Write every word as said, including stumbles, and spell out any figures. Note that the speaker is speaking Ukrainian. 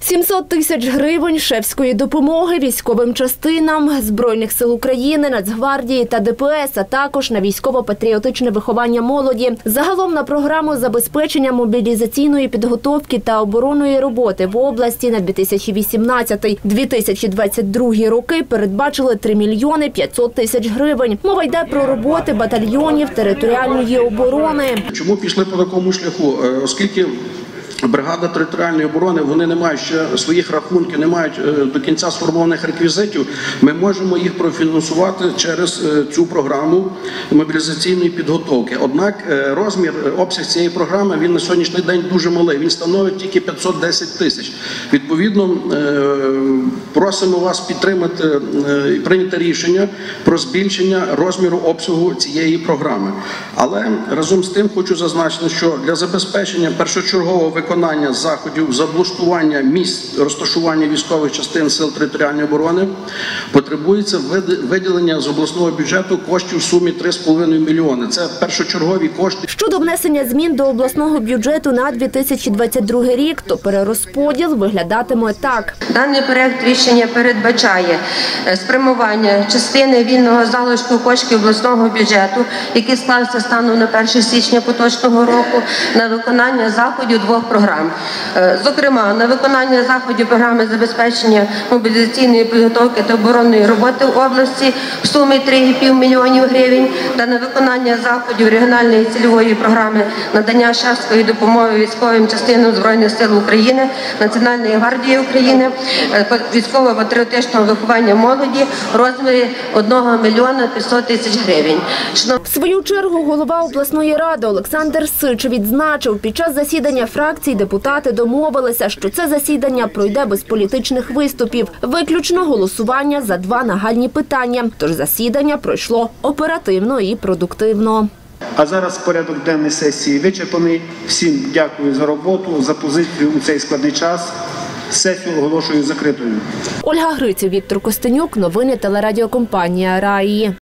сімсот тисяч гривень шефської допомоги військовим частинам Збройних сил України, Нацгвардії та Де Пе Ес, а також на військово-патріотичне виховання молоді. Загалом на програму забезпечення мобілізаційної підготовки та оборонної роботи в області на дві тисячі вісімнадцятий - дві тисячі двадцять другий роки передбачили три мільйони п'ятсот тисяч гривень. Мова йде про роботи батальйонів територіальної оборони. Чому пішли по такому шляху? Оскільки бригада територіальної оборони, вони не мають ще своїх рахунків, не мають до кінця сформованих реквізитів, ми можемо їх профінансувати через цю програму мобілізаційної підготовки. Однак розмір, обсяг цієї програми, він на сьогоднішній день дуже малий, він становить тільки п'ятсот десять тисяч. Відповідно, просимо вас підтримати і прийняти рішення про збільшення розміру обсягу цієї програми. Але разом з тим хочу зазначити, що для забезпечення першочергового виконання виконання заходів з облаштування місць розташування військових частин Сил територіальної оборони потребується виділення з обласного бюджету коштів в сумі три з половиною мільйони. Це першочергові кошти. Щодо внесення змін до обласного бюджету на дві тисячі двадцять другий рік, то перерозподіл виглядатиме так. Даний проект рішення передбачає спрямування частини вільного залишку коштів обласного бюджету, який склався станом на перше січня поточного року, на виконання заходів двох програм. Зокрема, на виконання заходів програми забезпечення мобілізаційної підготовки та оборонної роботи в області в сумі три і п'ять мільйонів гривень та на виконання заходів регіональної цільової програми надання шефської допомоги військовим частинам Збройних сил України, Національної гвардії України, військово-патріотичного виховання молоді в розмірі одного мільйона п'ятсот тисяч гривень. В свою чергу голова обласної ради Олександр Сич відзначив, під час засідання фракцій депутати домовилися, що це засідання пройде без політичних виступів, виключно голосування за два нагальні питання. Тож засідання пройшло оперативно і продуктивно. А зараз порядок денний сесії вичерпаний. Всім дякую за роботу, за позицію у цей складний час. Сесію оголошую закритою. Ольга Гриців, Віктор Костенюк. Новини телерадіокомпанія «Раї».